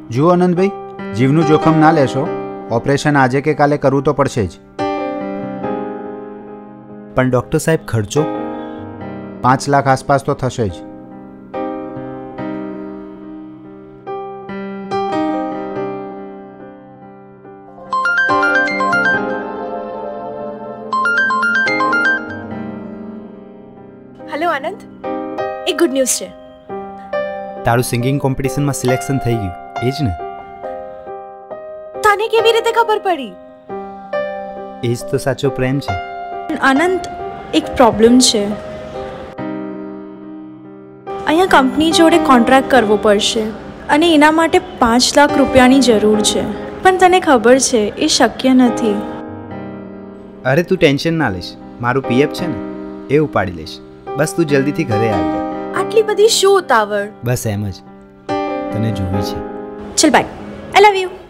जुओ आनंदभाई, जीवનું જોખમ ના લેશો. ઓપરેશન આજે કે કાલે કરવું તો પડશે જ. પણ ડૉક્ટર સાહેબ, ખર્ચો 5 લાખ આસપાસ તો થશે જ. હેલો આનંદ, એક ગુડ ન્યૂઝ છે. તારું સિંગિંગ કોમ્પિટિશનમાં સિલેક્શન થઈ ગયું, એ જ ને? તને કેવી રીતે ખબર પડી? એ જ તો સાચો પ્રેમ છે. આનંદ, એક પ્રોબ્લેમ છે. અહીંયા કંપની જોડે કોન્ટ્રાક્ટ કરવો પડશે અને એના માટે 5 લાખ રૂપિયાની જરૂર છે. પણ તને ખબર છે એ શક્ય નથી. અરે તું ટેન્શન ના લઈશ, મારું પીએફ છે ને એ ઉપાડી લઈશ. બસ તું જલ્દીથી ઘરે આવી જા. આટલી બધી શું ઉતાવળ? બસ એમ જ, તને જોવી છે. ચલ બાય, આઈ લવ યુ.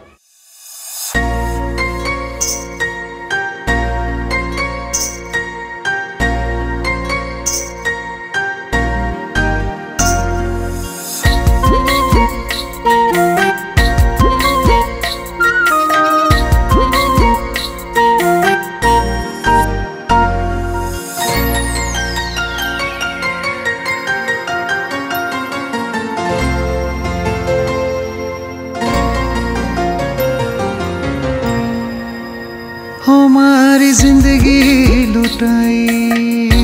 हमारी जिंदगी लुटाई,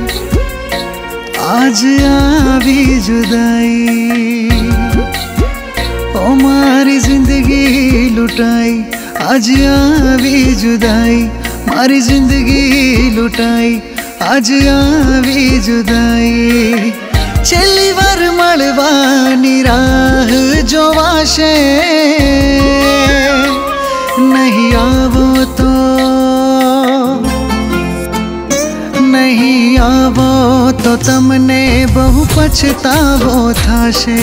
आज आवी जुदाई. हमारी जिंदगी लुटाई, आज आवी जुदाई. मारी जिंदगी लुटाई, आज आवी जुदाई. छेल्ली વાર મળવાની રાહ જોવાશે, नहीं आवो तो, नहीं आवो तो तमने बहु पछतावो थाशे.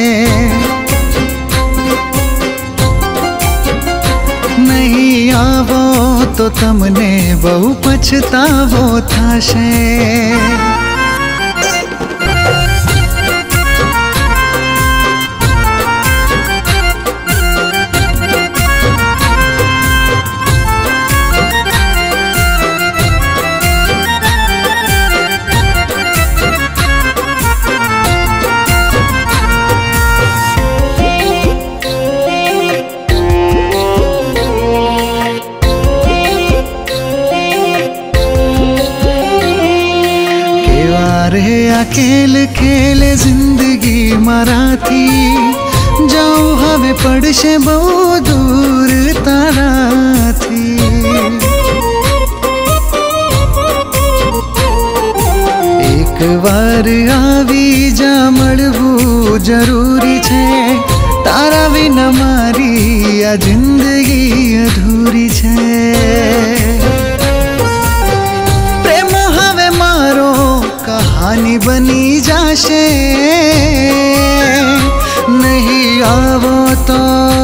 नहीं आवो तो तमने बहु पछतावो थाशे. खेल खेले जिंदगी माराथी, जाऊं हवे पड़शे बहु दूर ताराथी. एक बार आवी जा મળવું જરૂરી છે. તારા વિના મારી આ જિંદગી અધૂરી છે. પ્રેમ હવે મારો कहानी बनी जाशे. नहीं आवो तो,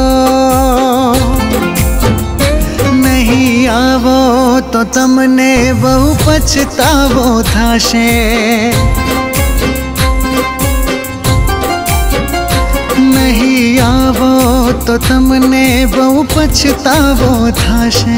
नहीं आवो तो तमने बहु पछतावो थाशे. नहीं आवो तो तमने बहु पछतावो थाशे.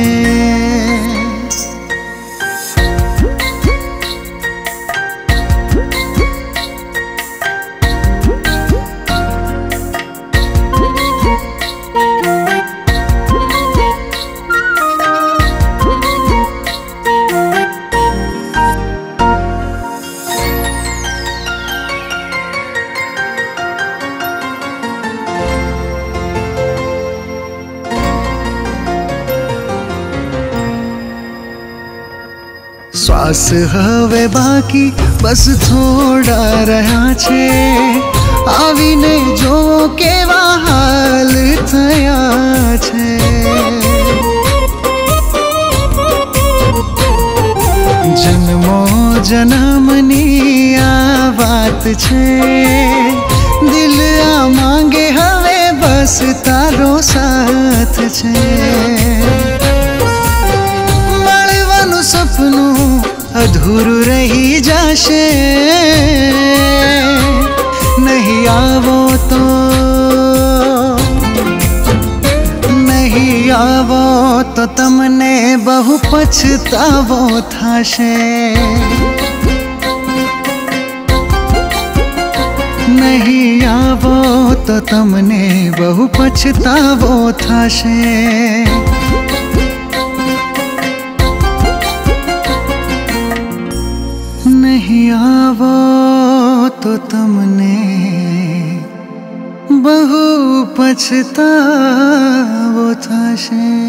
श्वास हवे बाकी बस थोड़ा रहा छे. आवीने जो केवा हाल थया छे. जन्मो जन्मनी आ बात छे. दिल आ मांगे हवे बस तारो साथ छे. મળવાનું સપનું अधूरू रही जाशे. नहीं आवो तो आवो तो तमने बहु पछतावो थाशे। नहीं आवो तो तमने बहु पछतावो थाशे। नहीं आवो तो तमने बहु पछतावो थाशे।